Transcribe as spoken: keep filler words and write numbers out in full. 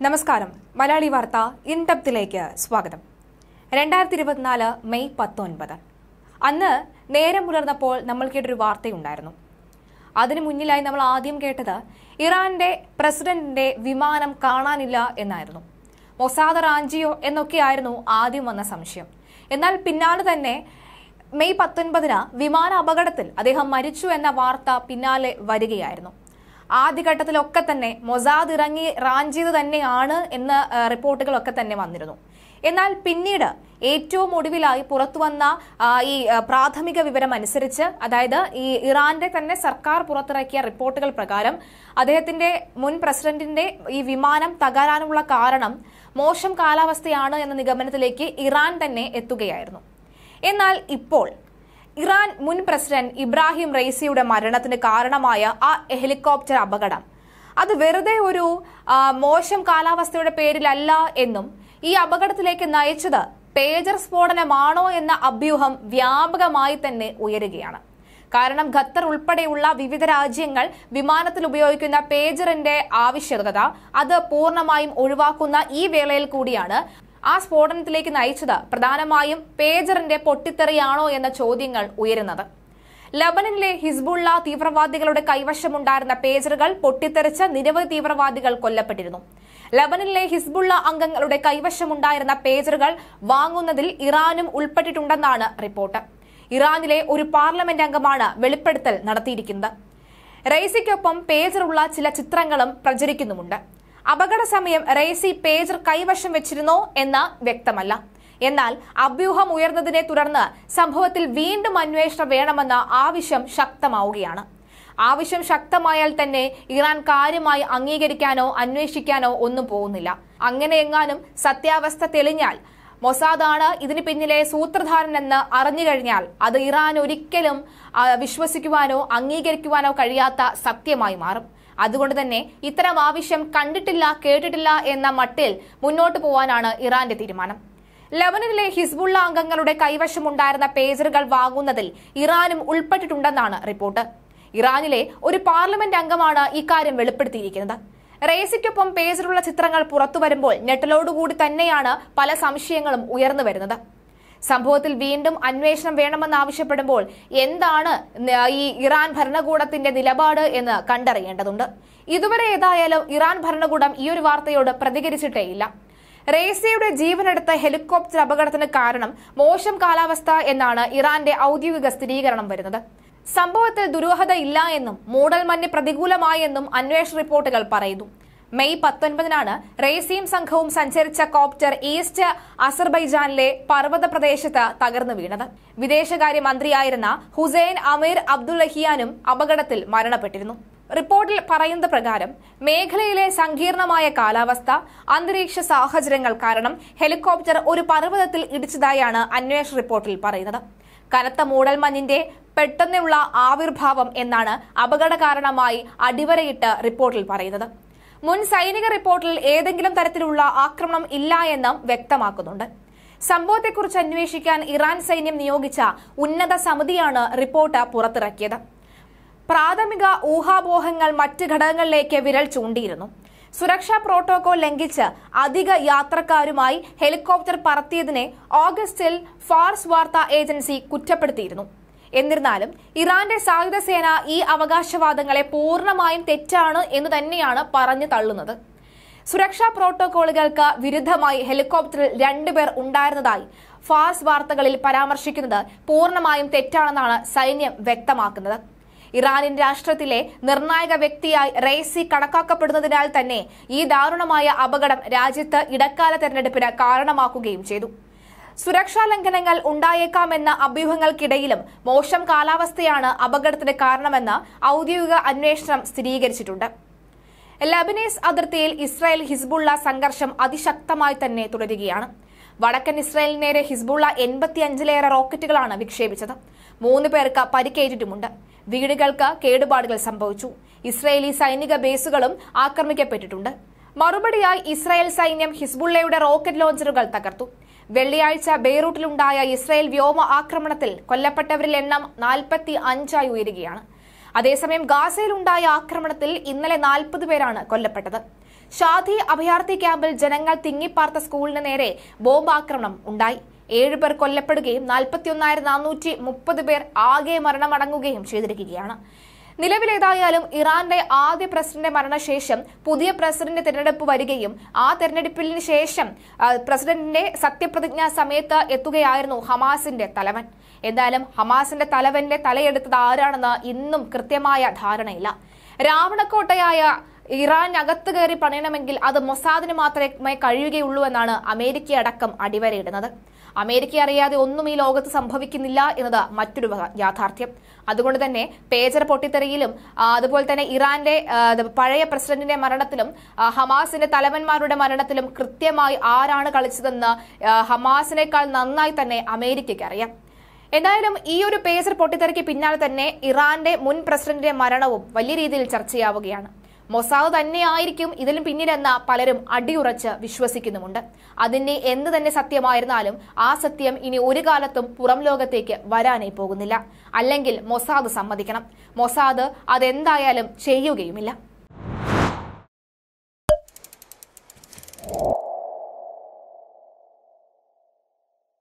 നമസ്കാരം. മലയാളി വാർത്ത ഇൻഡെപ്തിലേക്ക് സ്വാഗതം. രണ്ടായിരത്തി ഇരുപത്തിനാല് മെയ് പത്തൊൻപത് അന്ന് നേരം പുലർന്നപ്പോൾ നമ്മൾ കേട്ടൊരു വാർത്തയുണ്ടായിരുന്നു. അതിനു മുന്നിലായി നമ്മൾ ആദ്യം കേട്ടത് ഇറാന്റെ പ്രസിഡന്റിന്റെ വിമാനം കാണാനില്ല എന്നായിരുന്നു. മൊസാദ് റാഞ്ചിയോ എന്നൊക്കെയായിരുന്നു ആദ്യം വന്ന സംശയം. എന്നാൽ പിന്നാലെ തന്നെ മെയ് പത്തൊൻപതിന് വിമാന അപകടത്തിൽ അദ്ദേഹം മരിച്ചു എന്ന വാർത്ത പിന്നാലെ വരികയായിരുന്നു. ആദ്യഘട്ടത്തിലൊക്കെ തന്നെ മൊസാദ് ഇറങ്ങി റാഞ്ചിയത് തന്നെയാണ് എന്ന റിപ്പോർട്ടുകളൊക്കെ തന്നെ വന്നിരുന്നു. എന്നാൽ പിന്നീട് ഏറ്റവും ഒടുവിലായി പുറത്തുവന്ന ഈ പ്രാഥമിക വിവരം അനുസരിച്ച്, അതായത് ഈ ഇറാന്റെ തന്നെ സർക്കാർ പുറത്തിറക്കിയ റിപ്പോർട്ടുകൾ പ്രകാരം അദ്ദേഹത്തിന്റെ മുൻ പ്രസിഡന്റിന്റെ ഈ വിമാനം തകരാനുള്ള കാരണം മോശം കാലാവസ്ഥയാണ് എന്ന നിഗമനത്തിലേക്ക് ഇറാൻ തന്നെ എത്തുകയായിരുന്നു. എന്നാൽ ഇപ്പോൾ ഇറാൻ മുൻ പ്രസിഡന്റ് ഇബ്രാഹിം റൈസിയുടെ മരണത്തിന് കാരണമായ ആ ഹെലികോപ്റ്റർ അപകടം അത് വെറുതെ ഒരു മോശം കാലാവസ്ഥയുടെ പേരിലല്ല എന്നും ഈ അപകടത്തിലേക്ക് നയിച്ചത് പേജർ സ്ഫോടനമാണോ എന്ന അഭ്യൂഹം വ്യാപകമായി തന്നെ ഉയരുകയാണ്. കാരണം ഖത്തർ ഉൾപ്പെടെയുള്ള വിവിധ രാജ്യങ്ങൾ വിമാനത്തിൽ ഉപയോഗിക്കുന്ന പേജറിന്റെ ആവശ്യകത അത് പൂർണ്ണമായും ഒഴിവാക്കുന്ന ഈ വേളയിൽ കൂടിയാണ് ആ സ്ഫോടനത്തിലേക്ക് നയിച്ചത് പ്രധാനമായും പേജറിന്റെ പൊട്ടിത്തെറിയാണോ എന്ന ചോദ്യങ്ങൾ ഉയരുന്നത്. ലബനനിലെ ഹിസ്ബുള്ള തീവ്രവാദികളുടെ കൈവശമുണ്ടായിരുന്ന പേജറുകൾ പൊട്ടിത്തെറിച്ച് നിരവധി തീവ്രവാദികൾ കൊല്ലപ്പെട്ടിരുന്നു. ലബനനിലെ ഹിസ്ബുള്ള അംഗങ്ങളുടെ കൈവശമുണ്ടായിരുന്ന പേജറുകൾ വാങ്ങുന്നതിൽ ഇറാനും ഉൾപ്പെട്ടിട്ടുണ്ടെന്നാണ് റിപ്പോർട്ട്. ഇറാനിലെ ഒരു പാർലമെന്റ് അംഗമാണ് വെളിപ്പെടുത്തൽ നടത്തിയിരിക്കുന്നത്. റൈസിക്കൊപ്പം പേജറുള്ള ചില ചിത്രങ്ങളും പ്രചരിക്കുന്നുമുണ്ട്. അപകട സമയം റൈസി പേജർ കൈവശം വെച്ചിരുന്നോ എന്ന് വ്യക്തമല്ല. എന്നാൽ അഭ്യൂഹം ഉയർന്നതിനെ തുടർന്ന് സംഭവത്തിൽ വീണ്ടും അന്വേഷണം വേണമെന്ന ആവശ്യം ശക്തമാവുകയാണ്. ആവശ്യം ശക്തമായാൽ തന്നെ ഇറാൻ കാര്യമായി അംഗീകരിക്കാനോ അന്വേഷിക്കാനോ ഒന്നും പോകുന്നില്ല. അങ്ങനെയെങ്ങാനും സത്യാവസ്ഥ തെളിഞ്ഞാൽ, മൊസാദാണ് ഇതിന് പിന്നിലെ സൂത്രധാരനെന്ന് അറിഞ്ഞു കഴിഞ്ഞാൽ അത് ഇറാൻ ഒരിക്കലും വിശ്വസിക്കുവാനോ അംഗീകരിക്കുവാനോ കഴിയാത്ത സത്യമായി മാറും. അതുകൊണ്ട് തന്നെ ഇത്തരം ആവശ്യം കണ്ടിട്ടില്ല കേട്ടിട്ടില്ല എന്ന മട്ടിൽ മുന്നോട്ട് പോവാനാണ് ഇറാന്റെ തീരുമാനം. ലബനനിലെ ഹിസ്ബുള്ള അംഗങ്ങളുടെ കൈവശമുണ്ടായിരുന്ന പേജറുകൾ വാങ്ങുന്നതിൽ ഇറാനും ഉൾപ്പെട്ടിട്ടുണ്ടെന്നാണ് റിപ്പോർട്ട്. ഇറാനിലെ ഒരു പാർലമെന്റ് അംഗമാണ് ഇക്കാര്യം വെളിപ്പെടുത്തിയിരിക്കുന്നത്. റൈസിക്കൊപ്പം പേജറുള്ള ചിത്രങ്ങൾ പുറത്തു വരുമ്പോൾ ഞെട്ടലോടുകൂടി തന്നെയാണ് പല സംശയങ്ങളും ഉയർന്നു വരുന്നത്. സംഭവത്തിൽ വീണ്ടും അന്വേഷണം വേണമെന്നാവശ്യപ്പെടുമ്പോൾ എന്താണ് ഈ ഇറാൻ ഭരണകൂടത്തിന്റെ നിലപാട് എന്ന് കണ്ടറിയേണ്ടതുണ്ട്. ഇതുവരെ ഏതായാലും ഇറാൻ ഭരണകൂടം ഈ ഒരു വാർത്തയോട് പ്രതികരിച്ചിട്ടേയില്ല. റൈസിയുടെ ജീവനെടുത്ത ഹെലികോപ്റ്റർ അപകടത്തിന് കാരണം മോശം കാലാവസ്ഥ എന്നാണ് ഇറാന്റെ ഔദ്യോഗിക സ്ഥിരീകരണം വരുന്നത്. സംഭവത്തിൽ ദുരൂഹത ഇല്ല എന്നും മൂടൽമഞ്ഞ് പ്രതികൂലമായെന്നും അന്വേഷണ റിപ്പോർട്ടുകൾ പറയുന്നു. മെയ് പത്തൊൻപതിനാണ് റൈസിയും സംഘവും സഞ്ചരിച്ച കോപ്റ്റർ ഈസ്റ്റ് അസർബൈജാനിലെ പർവ്വത പ്രദേശത്ത് തകർന്നു വീണത്. വിദേശകാര്യ മന്ത്രിയായിരുന്ന ഹുസൈൻ അമീർ അബ്ദുല്ലഹിയാനും അപകടത്തിൽ മരണപ്പെട്ടിരുന്നു. റിപ്പോർട്ടിൽ പറയുന്നത് പ്രകാരം മേഖലയിലെ സങ്കീർണമായ കാലാവസ്ഥ, അന്തരീക്ഷ സാഹചര്യങ്ങൾ കാരണം ഹെലികോപ്റ്റർ ഒരു പർവ്വതത്തിൽ ഇടിച്ചതായാണ് അന്വേഷണ റിപ്പോർട്ടിൽ പറയുന്നത്. കനത്ത മൂടൽമഞ്ഞിന്റെ പെട്ടെന്നുള്ള ആവിർഭാവം എന്നാണ് അപകട കാരണമായി അടിവരയിട്ട് റിപ്പോർട്ടിൽ പറയുന്നത്. മുൻ സൈനിക റിപ്പോർട്ടിൽ ഏതെങ്കിലും തരത്തിലുള്ള ആക്രമണം ഇല്ല എന്നും വ്യക്തമാക്കുന്നുണ്ട്. സംഭവത്തെക്കുറിച്ച് അന്വേഷിക്കാൻ ഇറാൻ സൈന്യം നിയോഗിച്ച ഉന്നത സമിതിയാണ് റിപ്പോർട്ട് പുറത്തിറക്കിയത്. പ്രാഥമിക ഊഹാപോഹങ്ങൾ മറ്റ് ഘടകങ്ങളിലേക്ക് വിരൽ ചൂണ്ടിയിരുന്നു. സുരക്ഷാ പ്രോട്ടോകോൾ ലംഘിച്ച് അധിക യാത്രക്കാരുമായി ഹെലികോപ്റ്റർ പറത്തിയതിനെ ഓഗസ്റ്റിൽ ഫാർസ് വാർത്താ ഏജൻസി കുറ്റപ്പെടുത്തിയിരുന്നു. എന്നിരുന്നാലും ഇറാന്റെ സായുധ സേന ഈ അവകാശവാദങ്ങളെ പൂർണ്ണമായും തെറ്റാണ് എന്ന് തന്നെയാണ് പറഞ്ഞു തള്ളുന്നത്. സുരക്ഷാ പ്രോട്ടോകോളുകൾക്ക് വിരുദ്ധമായി ഹെലികോപ്റ്ററിൽ രണ്ടുപേർ ഉണ്ടായിരുന്നതായി ഫാർസ് വാർത്തകളിൽ പരാമർശിക്കുന്നത് പൂർണ്ണമായും തെറ്റാണെന്നാണ് സൈന്യം വ്യക്തമാക്കുന്നത്. ഇറാനിൻ രാഷ്ട്രത്തിലെ നിർണായക വ്യക്തിയായി റൈസി കണക്കാക്കപ്പെടുന്നതിനാൽ തന്നെ ഈ ദാരുണമായ അപകടം രാജ്യത്ത് ഇടക്കാല തെരഞ്ഞെടുപ്പിന് കാരണമാക്കുകയും ചെയ്തു. സുരക്ഷാ ലംഘനങ്ങൾ ഉണ്ടായേക്കാമെന്ന അഭ്യൂഹങ്ങൾക്കിടയിലും മോശം കാലാവസ്ഥയാണ് അപകടത്തിന് കാരണമെന്ന് ഔദ്യോഗിക അന്വേഷണം സ്ഥിരീകരിച്ചിട്ടുണ്ട്. ലബനീസ് അതിർത്തിയിൽ ഇസ്രായേൽ ഹിസ്ബുള്ള സംഘർഷം അതിശക്തമായി തന്നെ തുടരുകയാണ്. വടക്കൻ ഇസ്രായേലിന് നേരെ ഹിസ്ബുള്ള എൺപത്തിയഞ്ചിലേറെ റോക്കറ്റുകളാണ് വിക്ഷേപിച്ചത്. മൂന്ന് പേർക്ക് പരിക്കേറ്റിട്ടുമുണ്ട്. വീടുകൾക്ക് കേടുപാടുകൾ സംഭവിച്ചു. ഇസ്രായേലി സൈനിക ബേസുകളും ആക്രമിക്കപ്പെട്ടിട്ടുണ്ട്. മറുപടിയായി ഇസ്രായേൽ സൈന്യം ഹിസ്ബുള്ളയുടെ റോക്കറ്റ് ലോഞ്ചറുകൾ തകർത്തു. വെള്ളിയാഴ്ച ബെയ്റൂട്ടിലുണ്ടായ ഇസ്രായേൽ വ്യോമ ആക്രമണത്തിൽ കൊല്ലപ്പെട്ടവരിൽ എണ്ണം നാൽപ്പത്തി അഞ്ചായി ഉയരുകയാണ്. അതേസമയം ഗാസയിലുണ്ടായ ആക്രമണത്തിൽ ഇന്നലെ നാൽപ്പത് പേരാണ് കൊല്ലപ്പെട്ടത്. ഷാദി അഭയാർത്ഥി ക്യാമ്പിൽ ജനങ്ങൾ തിങ്ങിപ്പാർത്ത സ്കൂളിന് നേരെ ബോംബാക്രമണം ഉണ്ടായി. ഏഴുപേർ കൊല്ലപ്പെടുകയും നാൽപ്പത്തിയൊന്നായിരത്തി നാനൂറ്റി മുപ്പത് പേർ ആകെ മരണമടങ്ങുകയും ചെയ്തിരിക്കുകയാണ്. നിലവിലേതായാലും ഇറാന്റെ ആദ്യ പ്രസിഡന്റ് മരണശേഷം പുതിയ പ്രസിഡന്റ് തിരഞ്ഞെടുപ്പ് വരികയും ആ തെരഞ്ഞെടുപ്പിന് ശേഷം പ്രസിഡന്റിന്റെ സത്യപ്രതിജ്ഞാ സമയത്ത് എത്തുകയായിരുന്നു ഹമാസിന്റെ തലവൻ. എന്തായാലും ഹമാസിന്റെ തലവന്റെ തലയെടുത്തത് ആരാണെന്ന് ഇന്നും കൃത്യമായ ധാരണയില്ല. രാവണക്കോട്ടയായ ഇറാനകത്ത് കയറി പണിയണമെങ്കിൽ അത് മൊസാദിന് മാത്രമേ കഴിയുകയുള്ളൂ എന്നാണ് അമേരിക്ക അടക്കം അടിവരയിടുന്നത്. അമേരിക്ക അറിയാതെ ഒന്നും ഈ ലോകത്ത് സംഭവിക്കുന്നില്ല എന്നത് മറ്റൊരു യാഥാർത്ഥ്യം. അതുകൊണ്ട് തന്നെ പേജർ പൊട്ടിത്തെറിയിലും അതുപോലെ തന്നെ ഇറാന്റെ പഴയ പ്രസിഡന്റിന്റെ മരണത്തിലും ഹമാസിന്റെ തലവന്മാരുടെ മരണത്തിലും കൃത്യമായി ആരാണ് കളിച്ചതെന്ന് ഹമാസിനേക്കാൾ നന്നായി തന്നെ അമേരിക്കയ്ക്ക് അറിയാം. എന്തായാലും ഈ ഒരു പേജർ പൊട്ടിത്തെറിക്ക് പിന്നാലെ തന്നെ ഇറാന്റെ മുൻ പ്രസിഡന്റിന്റെ മരണവും വലിയ രീതിയിൽ ചർച്ചയാവുകയാണ്. മൊസാദ് തന്നെയായിരിക്കും ഇതിലും പിന്നിലെന്ന പലരും അടിയുറച്ച് വിശ്വസിക്കുന്നുമുണ്ട്. അതിന്റെ എന്ത് തന്നെ സത്യമായിരുന്നാലും ആ സത്യം ഇനി ഒരു കാലത്തും പുറം ലോകത്തേക്ക് വരാനേ പോകുന്നില്ല. അല്ലെങ്കിൽ മൊസാദ് സമ്മതിക്കണം. മൊസാദ് അതെന്തായാലും ചെയ്യുകയുമില്ല.